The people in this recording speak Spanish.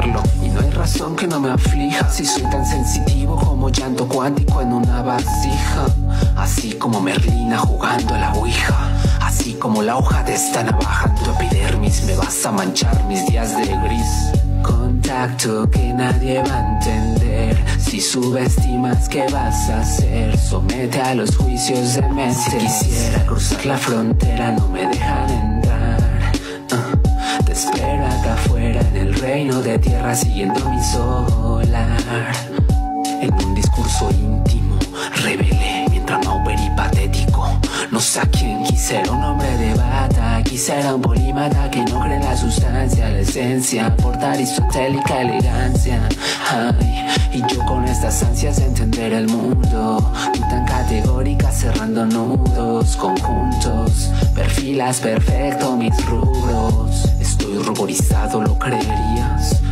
negarlo. Y no hay razón que no me aflija si soy tan sensitivo como llanto cuántico en una vasija. Así como Merlina jugando a la ouija, así como la hoja de esta navaja en tu epidermis. Me vas a manchar mis días de gris. Contacto que nadie va a entender. Si subestimas, ¿qué vas a hacer? Somete a los juicios de mente. Si quisiera cruzar la frontera, no me dejan entrar. Te espero acá afuera en el reino de tierra, siguiendo mi solar. En un discurso íntimo revelé mi entrama peripatético. No sé a quién quisiera, un hombre de bata. Quisiera un polímata que no cree en la sustancia, la esencia, porta aristotélica elegancia. Ay, y yo con estas ansias de entender el mundo, tú tan categórica cerrando nudos, conjuntos, perfilas perfecto mis rubros. Estoy ruborizado, ¿lo creerías?